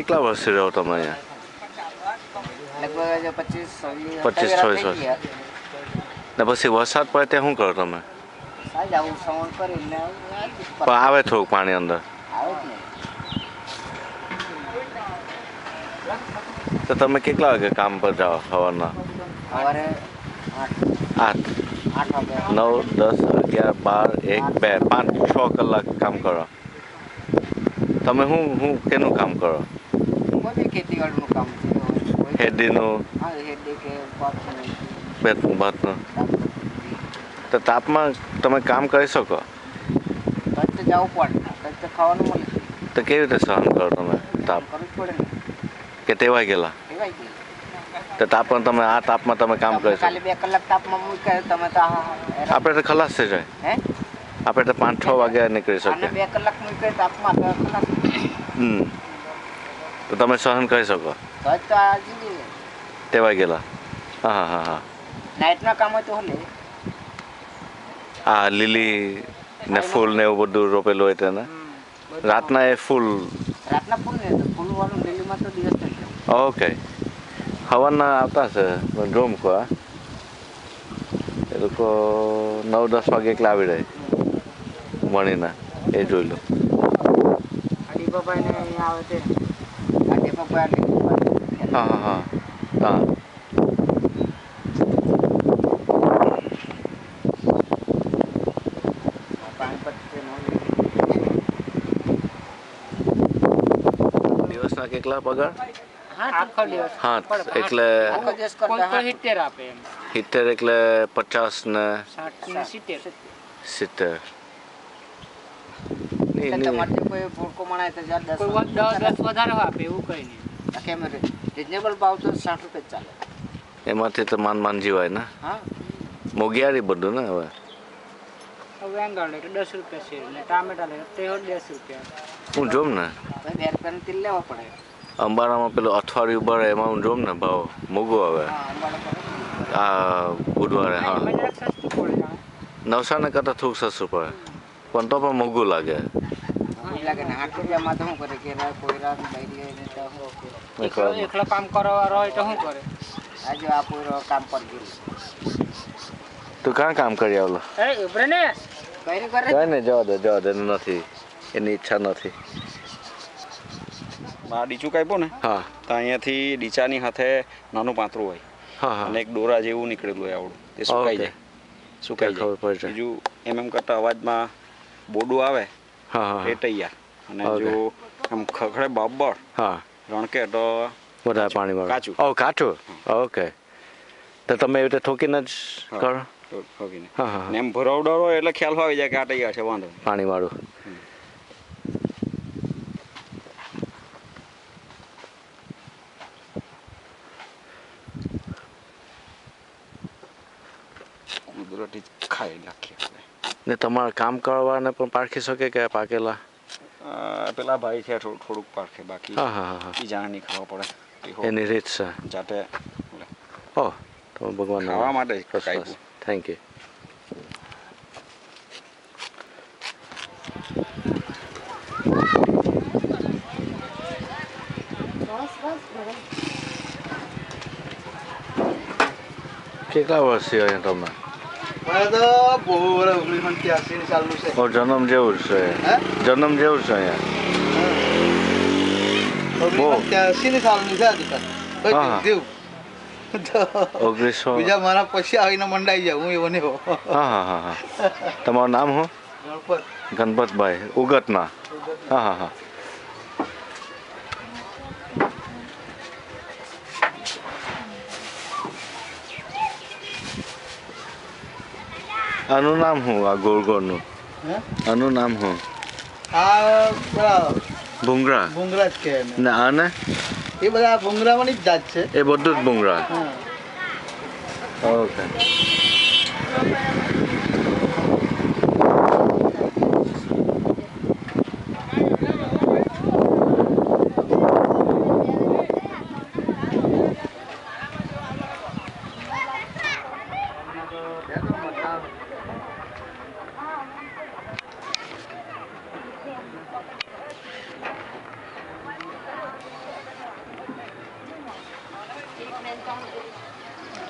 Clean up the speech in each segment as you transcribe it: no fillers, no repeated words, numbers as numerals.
કેટલા વર્ષથી રહો તમે અહીંયા? લગભગ 25-26 વર્ષ. ને પછી વરસાદ પડે ત્યાં શું કરો તમે? પણ આવે થોડુંક પાણી અંદર તો તમે કેટલા વાગે કામ પર જાઓ સવારના? 8, 9, 10, 11, 12, 1, 2, 5, 6 કલાક કામ કરો. તમે શું કેનું કામ કરો? ખેતીવાડીનું કામ છે. હેડીનું ભાતનું. તો તાપમાં તમે કામ કરી શકો? જવું પડે, ખાવાનું મળે. તો કેવી રીતે સહન કરો તમે તાપ? કે ટેવાઈ ગયેલા? તો તાપમાં તમે આ તાપમાં તમે કામ કરી શકો? 2 કલાક તાપમાં મૂકે તમે તો આપણે તો ખલાસ થઈ જાય. આપણે તો 5-6 વાગ્યા નીકળી શકીએ. 2 કલાક મૂકે તાપમાં તો ખલાસ. તો તમે સહન કરી શકો? ટેવાઈ ગયેલા? હા. નાઇટમાં કામ હોય તો હલે. આ લીલી ને ફૂલ ને એવું બધું રોપેલું હોય તેને રાતના એ ફૂલ ને ફૂલ વાળું લીલીમાં તો દિવસ થઈ. ઓકે. સવારના આવતા હશે જો મૂકો. એ લોકો 9-10 વાગે એકલા આવી રહે વણીના. એ જોઈ લો. હા. દિવસના કેટલા પગાર? 7 એટલે 70 આપે એમ. 70 એટલે 50 ને 70. કોઈ ભૂલકો મણાય તો 10 વધારે આપે એવું કઈ નહીં. રિઝનેબલ ભાવ તો 60 રૂપિયા ચાલે. એમાંથી તો માન જીવાય ને. મોંઘિયારી બધું ને હવે. વેંગણ લે 10 રૂપિયા છે ને ટામેટા લે તે 10 રૂપિયા. હું જોમ ને 2 રૂપિયાનું તેલ લેવા પડે. અંબાડામાં પેલું અઠવાડિયું ભરે એમાં હું જોમ ને ભાવ મોંઘું આવે. આ બુધવારે નવસાને કરતાં થોડુંક સસ્તું પડે પણ તો પણ મોંઘું લાગે. લાગે ને 8 રૂપિયામાં તો શું કરે કે એકલો કામ કરવાનો હોય તો શું કરે? આજે આ પૂરો કામ પર ગયો. તું ક્યાં કામ કરી આવલો? કઈ ને જવા દે નથી એની ઈચ્છા નથી. ડીચું કાપ્યો ને તો અહીંયાથી ડીચાની સાથે નાનું પાતળું હોય અને એક દોરા જેવું નીકળેલું હોય આવડું તે સુકાઈ જાય. બીજું એમ કરતા અવાજમાં બોડું આવે એ તૈયાર. અને જો આમ ખખડે બબ્બર રણકે તો વધારે પાણી વાળું કાચું. ઓકે. તો તમે એવી રીતે ઠોકીને જ કરો? ઠોકીને એમ ભરાવડો હોય એટલે ખ્યાલ આવી જાય કે આ તૈયાર છે વાંધો પાણી વાળું. ખાઈ નાખીએ ને તમારે કામ કરવાને પણ પારખી શકે કે પાકેલા? પેલા ભાઈ છે થોડુંક પારખે બાકી બીજાને નહીં ખાવા પડે એની રીત છે જાતે. તમે ભગવાન ખાવા માટે થેન્ક યુ. કેટલા વર્ષથી અહીંયા તમે? જન્મ જેવું છે. જન્મ જેવું છે અહીંયા. 1900 બીજા મારા પછી આવીને મંડાઈ જાય હું એવો ને એવો. હા. તમારું નામ શું? ગણપતભાઈ ઉગતના. હા. આનું નામ શું? આ ગોળગોળનું આનું નામ શું? ભૂંગરા. ભૂંગરા જ કહે ને આને? એ બધા ભૂંગરામાંની જ જાત છે. એ બધું જ ભૂંગરા. ઓકે.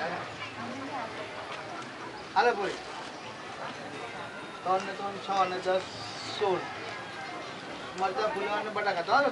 હાલે પૂરી 3 ને 3 6 ને 10 16 મરચા ફૂલવા ને બટાકા તો હાલો